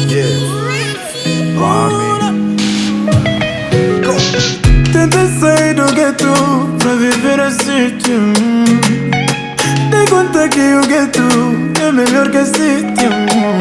Tentei sair do gueto pra viver assim. Dei conta que o gueto é melhor que a sítio.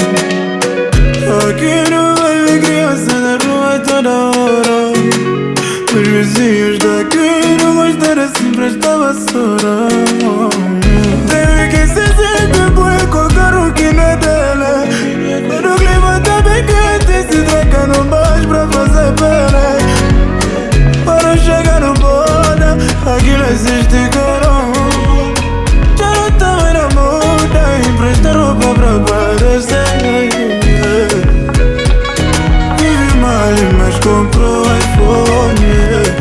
Aqui não vai ver criança na rua toda hora. Os vizinhos daqui não gostam assim pra esta vassoura. Teve que se sentir bué com o carro que não é dela. Quando o clima tá bem quente, se troca no baixo pra fazer pele. Para chegar no boda, aqui não existe carão. Já não tá mais na moda, empresta roupa pra parecer. Vive mal, mas comprou iPhone.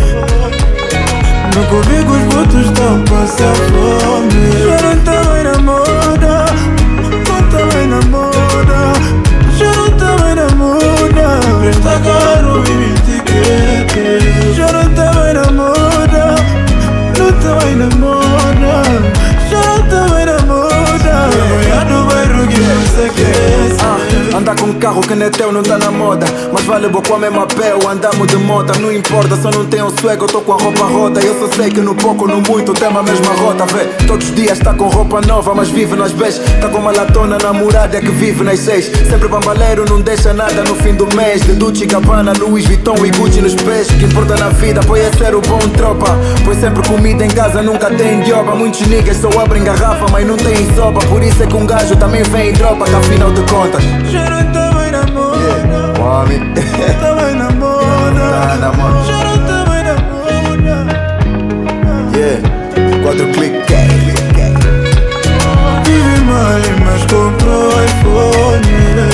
No comigo os votos estão passando fome. Já não tá mais na moda, não tá mais na moda. Já não tá mais na moda, presta caro e etiquete. Já não tá mais na moda, não tá mais na moda. Já não tá mais na moda, mulher do bairro que não se aquece. Andar com um carro que não é teu não tá na moda. Mas vale boa com a mesma pé ou andamos de moto. Não importa, só não tenho swag, eu tô com a roupa rota. Eu só sei que no pouco, no muito, tem a mesma rota. Vê, todos os dias tá com roupa nova, mas vive nas beijas. Tá com uma latona namorada é que vive nas 6. Sempre bambaleiro, não deixa nada no fim do mês. De Dolce & Gabbana, Louis Vuitton e Gucci nos pés. O que importa na vida, pois é ser o bom tropa. Pois sempre comida em casa, nunca tem dioba. Muitos niggas só abrem garrafa, mas não tem sopa. Por isso é que um gajo também vem em dropa, que afinal de contas já não tá mais na moda, homem, não tá mais na moda. tá na moda. Já não tá mais na moda. Yeah, 4 cliques. Vive mal, mas comprou iPhone.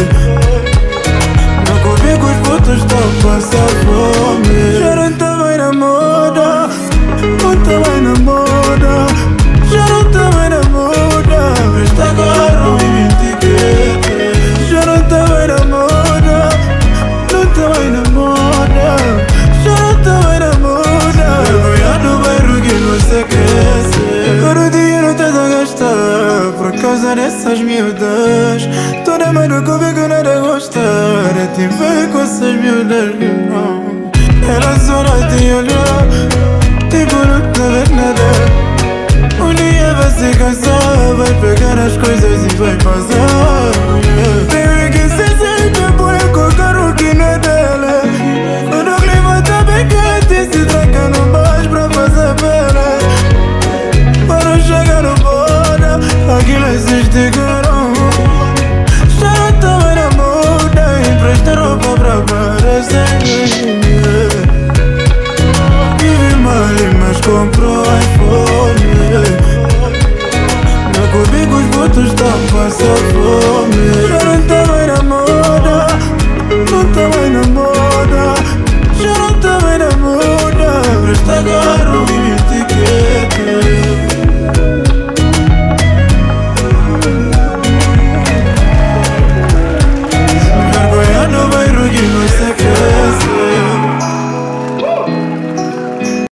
Não comi com os votos, estão passando fome. Já não tá mais na moda, não tá mais na moda. Já não tá mais na moda, presta caro e etiquete. Já não tá mais na moda, não tá mais na moda. Já não tá mais na moda, mulher do bairro que não se cresce. Todo o dinheiro estás a gastar por causa dessas miúdas. Toda mãe do comigo nada gostar. É te ver com essas miúdas que não. Ela só não te olhar, tipo não tá ver nada. Um dia vai se cansar, vai pegar as coisas e vai passar.